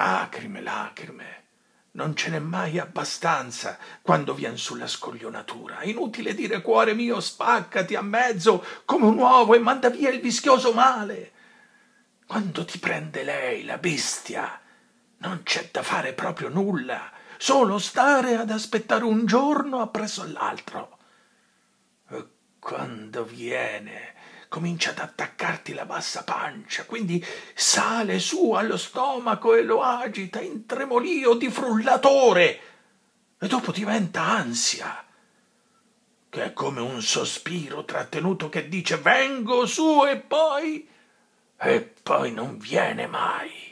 Lacrime, lacrime. Non ce n'è mai abbastanza quando vien sulla scoglionatura. Inutile dire, cuore mio, spaccati a mezzo come un uovo e manda via il vischioso male. Quando ti prende lei, la bestia, non c'è da fare proprio nulla, solo stare ad aspettare un giorno appresso all'altro. E quando viene, comincia ad attaccarti la bassa pancia, quindi sale su allo stomaco e lo agita in tremolio di frullatore, e dopo diventa ansia, che è come un sospiro trattenuto che dice vengo su e poi non viene mai.